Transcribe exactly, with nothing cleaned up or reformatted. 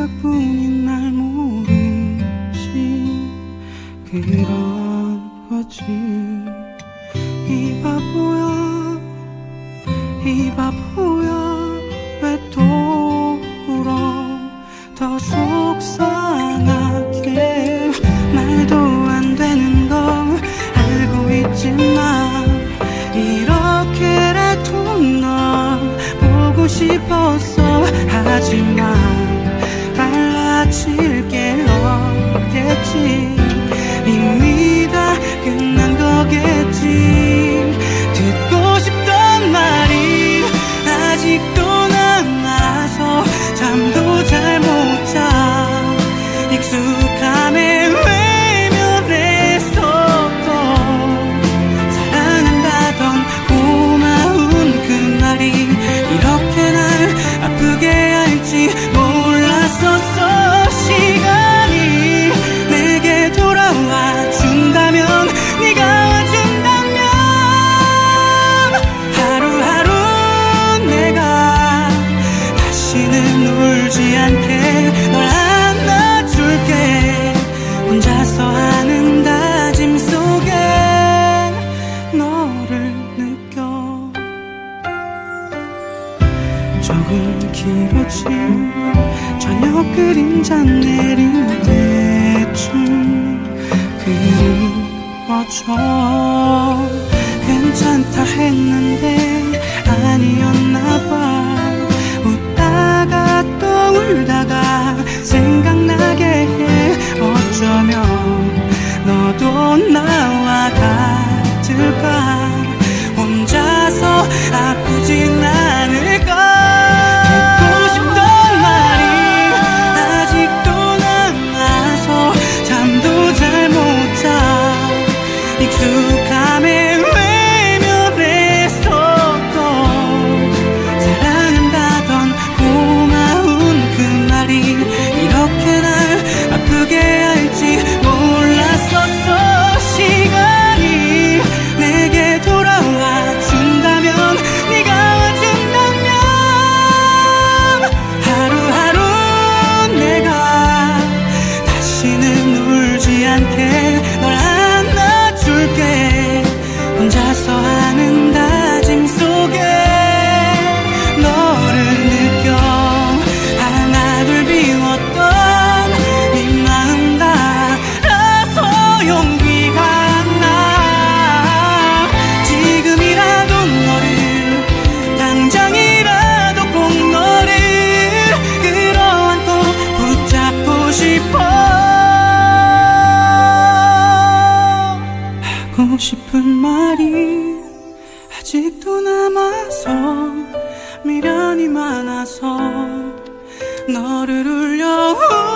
생각뿐인 날 모르지. 그런 거지. 이 바보야 이 바보야 왜 또 울어. 더 속상하게 말도 안 되는 걸 알고 있지만 이렇게라도 널 보고 싶었어. 하지만 달라질 게 없겠지. 이미 다 끝난 거겠지. 듣고 싶던 말이 아직도 남아서 잠도 잘 못 자. 익숙함에 외면했었던 사랑한다던 고마운 그 말이 이렇게 날 아프게 할지 몰랐었어. 시간이 내게 돌아와 준다면, 네가 와준다면 하루하루 내가 다시는 울지 않게 널 안아줄게. 혼자서 하는 다짐 속에 너를 느껴. 조금 길어진 저녁 그림자 내릴 때쯤 그리워져. 괜찮다 했는데 아니었나봐. 웃다가 또 울다가 생각나게 해. 어쩌면 너도 나와 같을까. 혼자서 아프진 않을까. 듣고 싶던 말이 아직도 남아서 잠도 잘 못 자. 익숙함에 외면했었던 사랑한다던 고마운 그 말이 이렇게 날 아프게 할지 몰랐었어. 시간이 내게 돌아와 준다면, 네가 와준다면 하루하루 내가 다시는 울지 않게 널 안아줄게. 혼자서 하는 다짐 속에 너를 느껴. 하나둘 비웠던 네 마음 달아서 용기가 나. 지금이라도 너를, 당장이라도 꼭 너를 끌어안고 붙잡고 싶어. 하고 싶은 말이 아직도 남아서 미련이 많아서 너를 울려